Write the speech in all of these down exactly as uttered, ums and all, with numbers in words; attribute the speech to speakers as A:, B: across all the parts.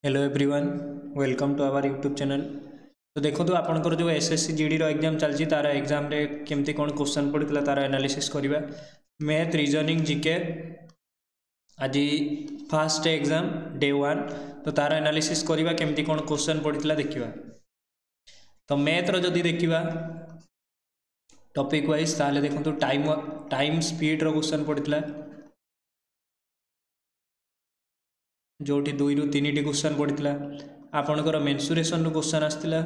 A: Hello everyone, welcome to our YouTube channel. तो देखो तो आपंकर जो एसएससी जीडी रो एग्जाम चलती तार एग्जाम रे केमती कौन क्वेश्चन पड़ता तार एनालिसिस करवा। मैथ रीजनिंग जीके आज फास्ट एग्जाम डे वन, तो तार एनालिसिस करवा केमती कौन क्वेश्चन पड़ता देखा। तो मैथ रो जदि देखा टॉपिक वाइज ताले देखो टाइम टाइम स्पीड रो क्वेश्चन पड़ता जोटी दुई रु तीन टी क्वेश्चन पड़ता। आपणकर मेन्सुरेशन रु क्वेश्चन आसला,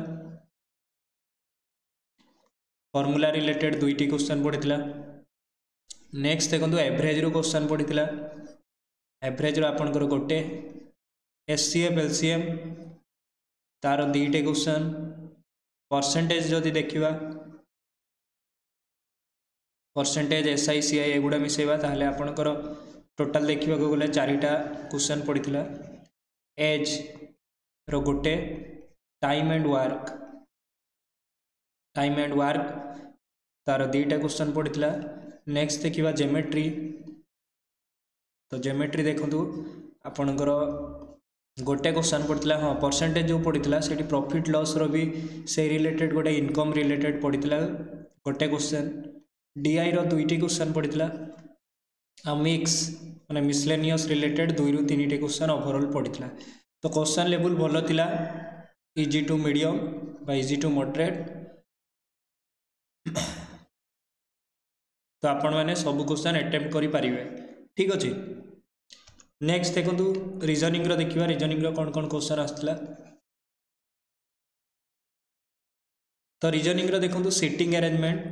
A: फॉर्मूला रिलेटेड दुईटी क्वेश्चन पड़ता। नेक्स्ट देखो एवरेज रु क्वेश्चन पड़ता। एवरेज रो आपणकर गोटे एचसीएफ एलसीएम तार दुईटे क्वेश्चन। परसेंटेज जदि देखा परसेंटेज एसआई सीआई एगुड़ा मिसेवा ताहले आपणकर टोटाल देखा गले चारिटा क्वेश्चन पड़ता। एज रो गोटे, time and work time and work तार दुईटा क्वेश्चन पड़ता। नेक्स्ट देखा ज्योमेट्री। तो ज्योमेट्री देखो आपणकर गोटे क्वेश्चन पड़ता। हाँ, परसेंटेज जो पड़ता से प्रॉफिट लॉस रो भी से रिलेटेड गोटे इनकम रिलेटेड पड़ता गोटे क्वेश्चन। डीआई रो दुईटी क्वेश्चन पड़ता। आ मिक्स माने मिसलेनियस रिलेटेड दुई रु तीन टी क्वेश्चन ओवरऑल पड़ता। तो क्वेश्चन लेवल भल थिला, इजी टू मीडियम बा इजी टू मॉडरेट। तो आपण मैंने सब क्वेश्चन अटेम्प्ट करि पारिबे। ठीक अच्छे। नेक्स्ट देखो रीजनिंग रो देखिबा, रीजनिंग रो कौन कौन क्वेश्चन आसला। तो रीजनिंग रो देखो सिटिंग अरेंजमेंट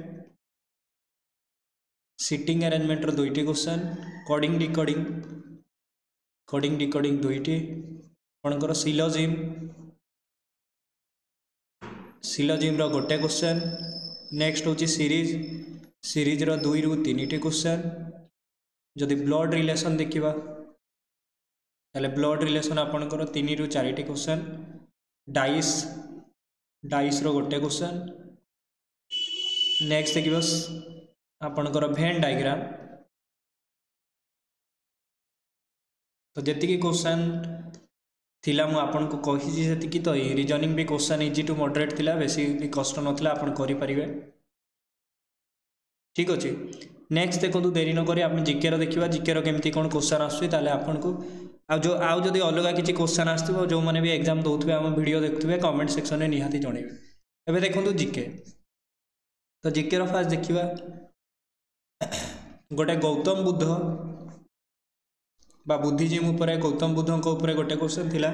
A: सिटिंग अरेंजमेंट रो दुईटी question. Coding decoding coding decoding दुईटी। आपणकर सिलोजिम सिलोजिम रो गोटे क्वेश्चन। नेक्स्ट होची सीरीज सीरीज रो दुई रु तीन टी क्वेश्चन। जदि ब्लड रिलेशन देखिबा ताले ब्लड रिलेशन आपणकर तीन रु चार टी क्वेश्चन। डाइस डाइस रो गोटे क्वेश्चन। नेक्स्ट देखिबा आपणकर भेन डायग्राम। तो जी क्वेश्चन थिला मु आपन को कही जी तो रीजनिंग भी क्वेश्चन इजी टू मॉडरेट थिला, बेसी भी कष्ट नथिला, आपन करि परिबे। ठीक अच्छे। नेक्स्ट देखो देरी न करी आप जीके रो देखिबा, जीके रो केमती कोन क्वेश्चन आसुई ताले आपन को आ जो आउ जदि अलग किसी क्वेश्चन आसथिबो जो माने भी एग्जाम दउथबे हम वीडियो देखथबे कमेंट सेक्शन में निहाती जणेबे। एबे देखो जीके। तो जीके रो फास्ट देखिबा गोटे गौतम बुद्ध बा बुद्धिजीम उपरे गौतम बुद्ध को उपरे गोटे क्वेश्चन थिला।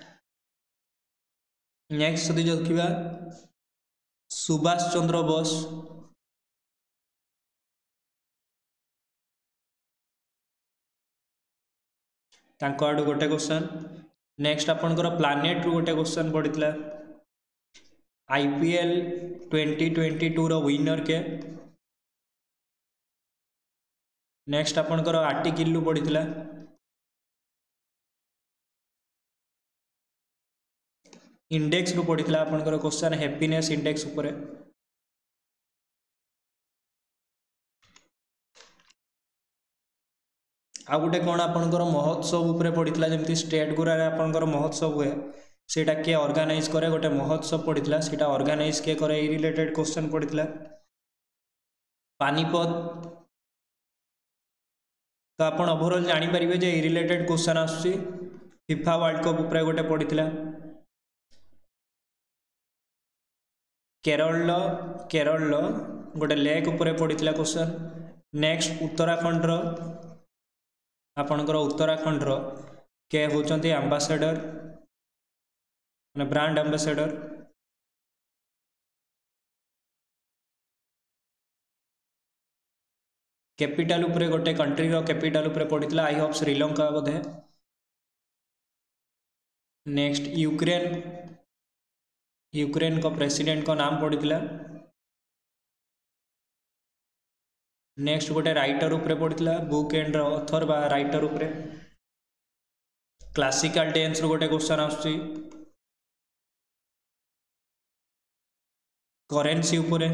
A: नेक्स्ट जदि देखिबा सुभाष चंद्र बोस तांको आडू गोटे क्वेश्चन। नेक्स्ट आपनकर प्लानेट रु गोटे क्वेश्चन पड़ता। आईपीएल ट्वेंटी ट्वेंटी टू रो विनर के। नेक्स्ट आपनकर आर्टिकल पड़ता। इंडेक्स रु पड़ता आपनकर क्वेश्चन हैप्पीनेस इंडेक्स उपरे। आ गोटे कौन आपनकर महोत्सव उपरे पड़ता, जमती स्टेट गुरा आपनकर महोत्सव हुए सेटा के ऑर्गेनाइज करे, गोटे महोत्सव पड़ता सेटा ऑर्गेनाइज के करे ए रिलेटेड क्वेश्चन पड़ता। पानीपत। तो आपन ओवरऑल जानि परिबे जे ए रिलेटेड क्वेश्चन आसुची। फीफा वर्ल्ड कप उपरे गोटे पड़ता। केरल केरल गोटे लेक उपरे पड़ता क्वेश्चन। नेक्स्ट उत्तराखंड रो आपनकर उत्तराखंड रो के होचंती एम्बेसडर माने ब्रांड एम्बेसडर। कैपिटल उपरे गोटे कंट्री रो कैपिटल उपरे पड़ता, आई होप श्रीलंका बोधे। नेक्स्ट यूक्रेन यूक्रेन को प्रेसिडेंट को नाम पड़ता। नेक्स्ट गोटे राइटर उपरे पड़ता, बुक एंड ऑथर बा राइटर उपरे। क्लासिकल डांस रो गोटे क्वेश्चन आसुची। करेन्सी उपरे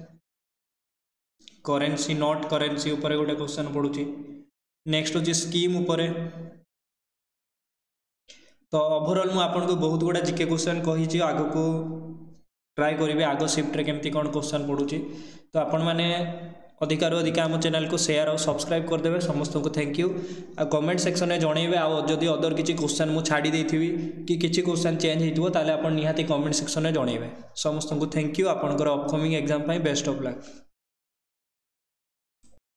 A: करेन्सी नॉट करेन्सी उपरे गोटे क्वेश्चन पड़ुची। नेक्स्ट होची स्कीम उपरे। तो ओवरऑल मु आपको बहुत गुड़ा जिके क्वेश्चन कही आग को ट्राए करेंगे आग शिफ्ट केमती कौन क्वेश्चन पड़ूची। तो आपण मैंने अधिकार अधिक आम चैनल को शेयर और सब्सक्राइब करदेवे। समस्त को थैंक यू। आ कमेंट सेक्शन में जनइबे आदि अदर किसी क्वेश्चन मुझे छाड़ी देथिबी कि किसी क्वेश्चन चेंज होइतबो ताले आपण निहाती कमेंट सेक्शन में जनइबे। समस्त को थैंक यू। आपनकर upcoming exam best of luck.